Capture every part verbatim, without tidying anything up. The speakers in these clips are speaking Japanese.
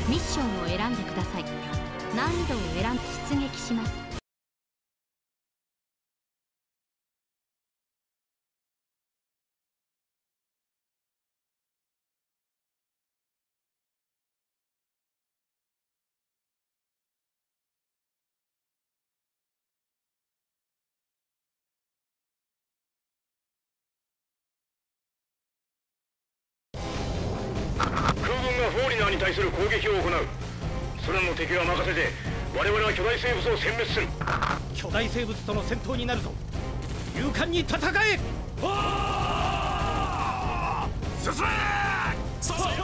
ミッションを選んでください。難易度を選んで出撃します。 フォーリナーに対する攻撃を行う。空の敵は任せて我々は巨大生物を殲滅する。 巨大生物との戦闘になるぞ。勇敢に戦え。 進め。そうそう。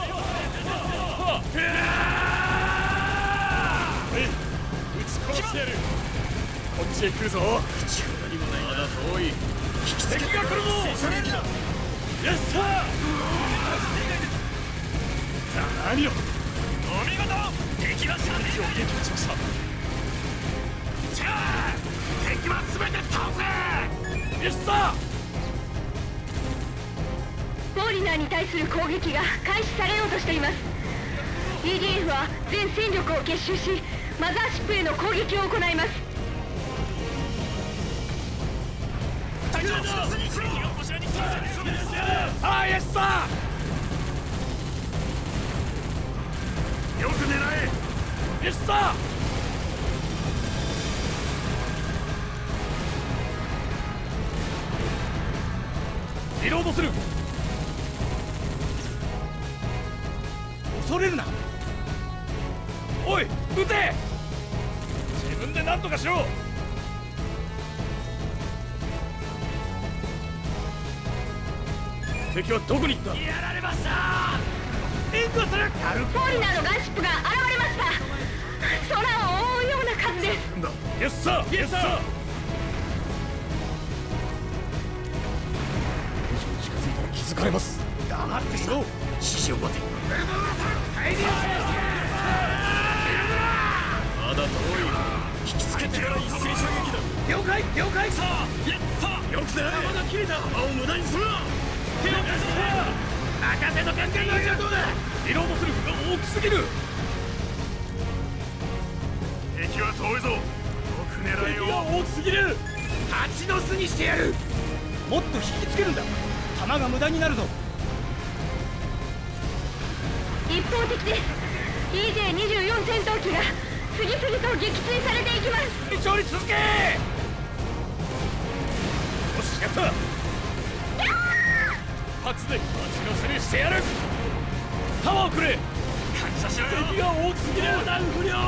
撃ち殺してやる。こっちへ来るぞ。口ほどにもないな。まだ遠い。引きつけ敵が来るぞ。射撃だ。よっしゃ。何よ。 お見事。敵は射撃を撃破しました。じゃあ敵は全て倒せ。 よっしゃ。 フォーリナーに対する攻撃が開始されようとしています。 イーディーエフ は全戦力を結集しマザーシップへの攻撃を行います。 隊長、 ああ、よっしゃ。 よく狙え。 よっしゃ。リロードする。恐れるな。おい、撃て。自分で何とかしろ。敵はどこに行った。 やられました。 援護する。 フォーリナーのガンシップが現れました。空を覆うような数です。 よっしゃ。よっしゃ。近づいたら気づかれます。黙っていろ。指示を待て。まだ遠い。引きつけてから一斉射撃だ。了解了解。さあやった。よく狙え。まだ切れた。弾を無駄にするな。手を貸せ。任せとけ。全員はどうだ。リロードする。大きすぎる。 敵は遠いぞ。よく狙えよ。 敵が大きすぎる。蜂の巣にしてやる。もっと引きつけるんだ。弾が無駄になるぞ。 一方的です。 イージェーにじゅうよん 戦闘機が次々と撃墜されていきます。 調理続け。よし、やった。発で蜂の巣にしてやる。タワーをくれ。 感謝しろよ。 敵が大きすぎる。砲弾不良。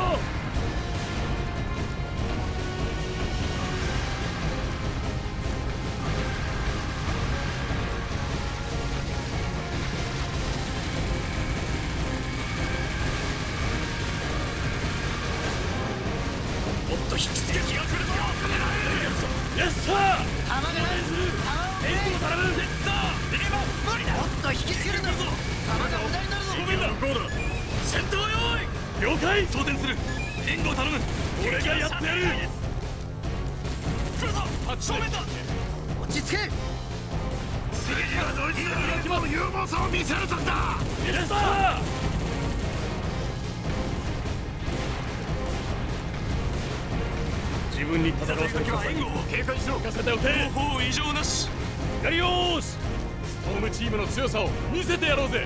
もっと引きつける気が来るぞ。よっしゃ。弾がない。援護頼む。 もっと引きつけるんだぞ。弾が無駄になるぞ。正面だ。向こうだ。戦闘用意。 了解。 装填する。援護頼む。 俺がやってやる。 来るぞ。正面だ。 落ち着け。 敵がドイツの有望さを見せる時だ。 よっしゃ。自分に戦わせてください。 警戒しろ。 任せておけ。 後方異常なし。 やりよーし。ストームチームの強さを見せてやろうぜ。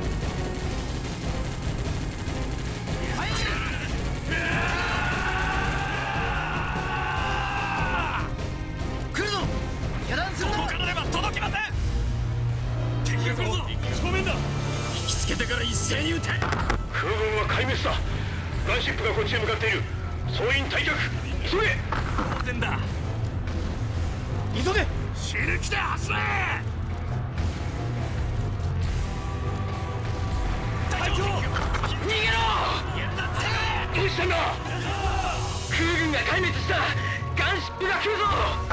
来るぞ。油断するな。 動かなれば届きません。敵が来るぞ。 正面だ。 引きつけてから一斉に撃て。空軍は壊滅だ。ガンシップがこっちへ向かっている。総員退却。急げ。当然だ。 急げ。 死ぬ気で走れ。隊長、逃げろ。どうしたんだ。空軍が壊滅した。ガンシップが来るぞ。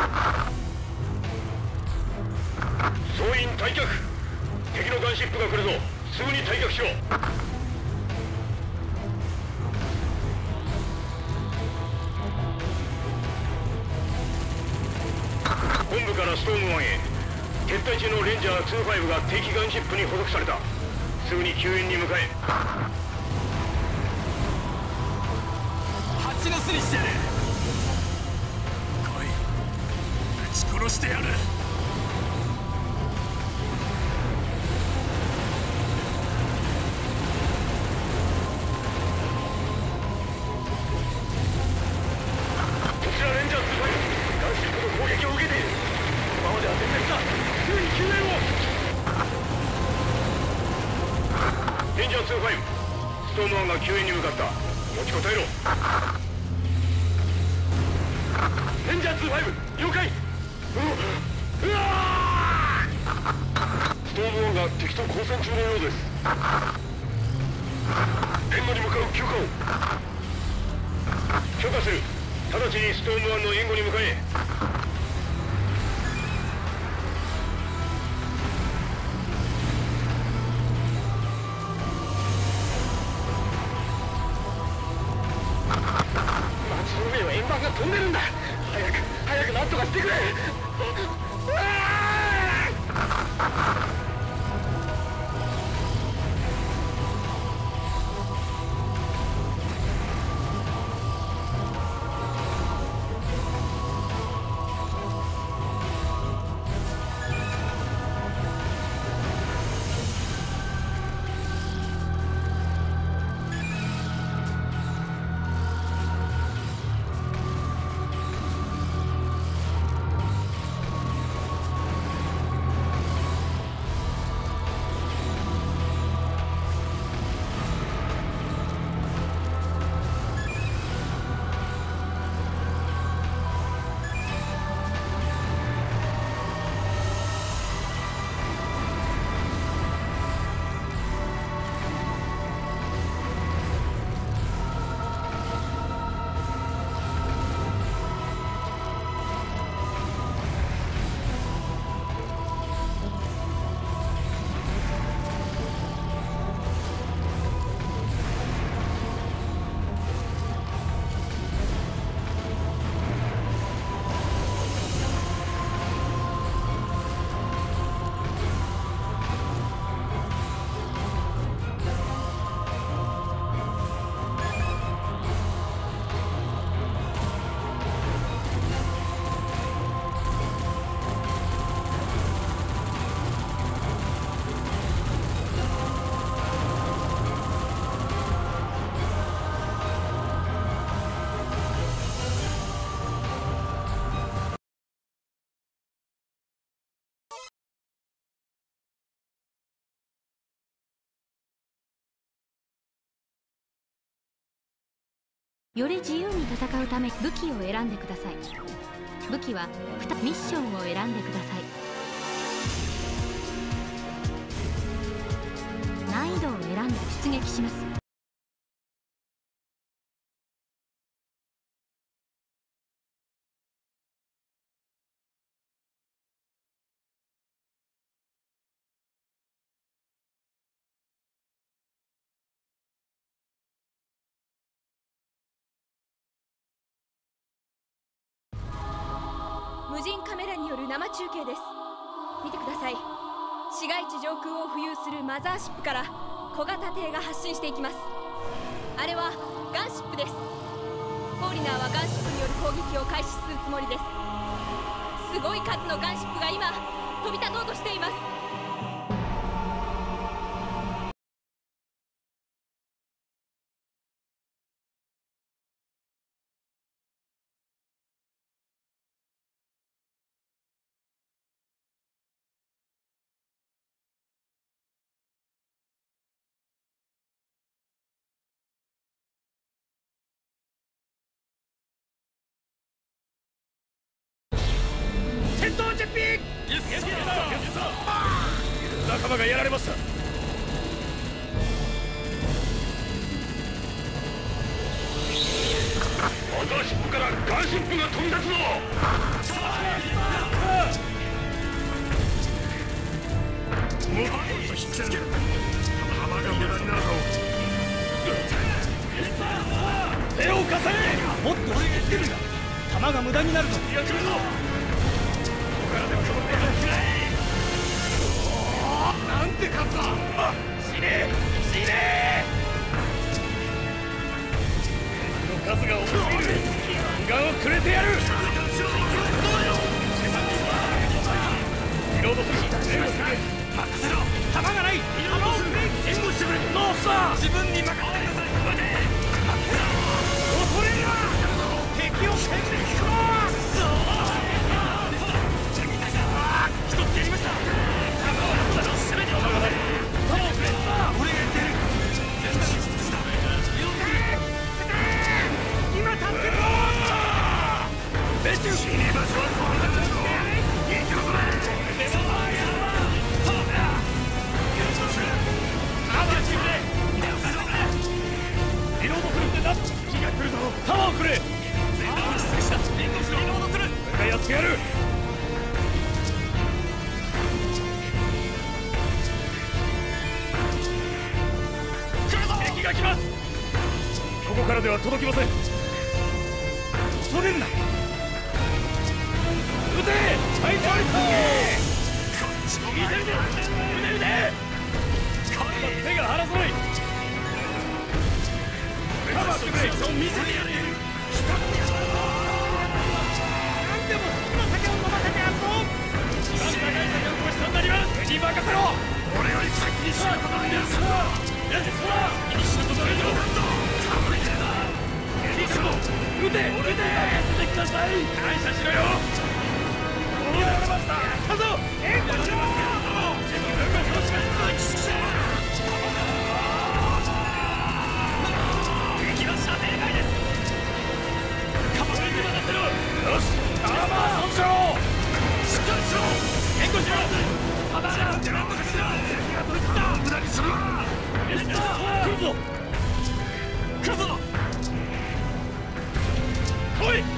総員退却。敵のガンシップが来るぞ。すぐに退却しろ。本部からストームワンへ。撤退中のレンジャーにじゅうごが敵ガンシップに捕捉された。すぐに救援に向かえ。 蜂の巣にしてやる。来い、撃ち殺してやる。 こちらレンジャーツーファイブ、ガンシップの攻撃を受けている。今までは全滅だ。すぐに救援を。レンジャーツーファイブ、ストームワンが救援に向かった。持ちこたえろ。レンジャーツーファイブ、了解。うわー！ストームワンが敵と交戦中のようです。援護に向かう許可を。許可する。直ちにストームワンの援護に向かえ。街の上を円盤が飛んでるんだ。早く早く何とかしてくれ。うわー！ より自由に戦うため武器を選んでください。武器はにミッションを選んでください。難易度を選んで出撃します。 無人カメラによる生中継です。見てください。市街地上空を浮遊するマザーシップから小型艇が発進していきます。あれはガンシップです。フォーリナーはガンシップによる攻撃を開始するつもりです。すごい数のガンシップが今飛び立とうとしています。 仲間がやられました。マザーシップからガンシップが飛び立つぞ。もっと引きつける。弾が無駄になるぞ。手を貸せ。もっと引きつけるんだ。弾が無駄になるぞ。やってくるぞ。ここからでもその手がつらい。なんて数だ。死ね死ね。 数が多すぎる。ガンをくれてやる。リロードする。任せろ。弾がない。リロードする。援護してくれ。ノースター、自分に任せてください。待て。恐れるな。敵を攻めてきます。一つやりました。攻めてきます。弾をくれ。俺がやってやる。今助けろ。命中。死に場所はそんなところ。生き残れ。リロードするってな。気が来るぞ。タワーをくれ。全部に失礼した。リロードする。俺がやってやる。来るぞ。敵が来ます。ここからでは届きません。恐れるな。撃て。はい、それ撃て。撃て撃て撃て。手が離さない。カバーしてくれ。見せてやる。何でも好きな酒を飲ませてやるぞ。一番高い酒をごちそうになります。手に任せろ。俺より先に死ぬことになるぞ。やつは先に死ぬことになるぞ。撃て撃て撃てください。感謝しろよ。やられました。やったぞ。援護しろ。自分が殺しました。敵の射程外です。カモに任せろ。よし、アーマー損傷。しっかりしろ。援護しろ。ただなんとかしろ。敵が取りった無駄にするな。来るぞ来るぞ。来い。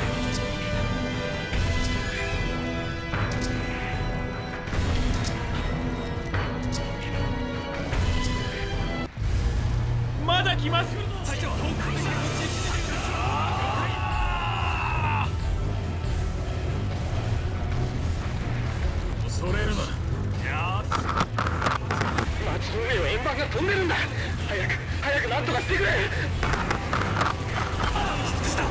まだ来ます。隊長、恐れるな。街の上を円盤が飛んでるんだ。早く早くなんとかしてくれ。きつくした。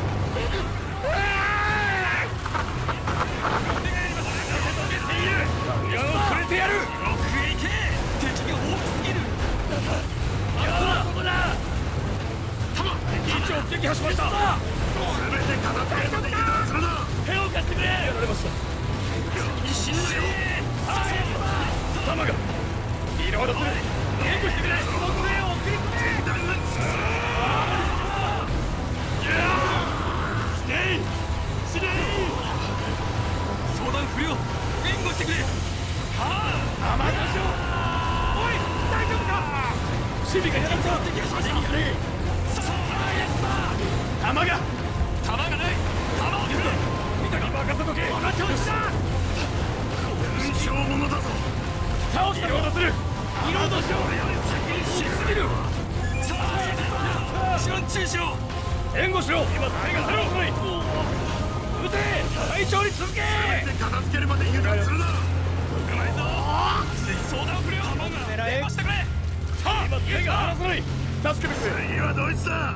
矢をくれてやる。奥へ行け。敵が大きすぎる。やったな。ここだ。敵位置を撃破しました。全て片付けまで油断するな。手を貸してくれ。やられました。死ぬなよ。弾がリロードする。援護してくれ。その声を送り込め。前段が死ねい死ねい。相談不良。援護してくれ。はあ、甘さしろ。おい、大丈夫か。守備がやられた。敵がしませんやれ。弾が弾がない。弾をくれ。見たか。任せとけ。分かっておいしだ。運勝者だぞ。倒した。リロードする。リロードしろ。俺より先に死すぎる。さあ、一番注意しろ。援護しろ。今手が離さない。撃て。隊長に続け。全て片付けるまで油断するな。動かないぞ。相談不良。弾が援護してくれ。さあ、今手が離さない。助けてくれ。次はドイツだ。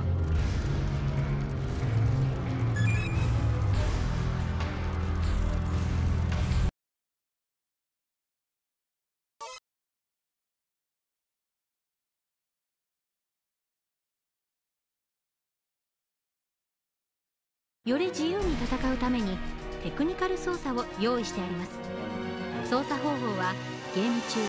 より自由に戦うためにテクニカル操作を用意してあります。操作方法はゲーム中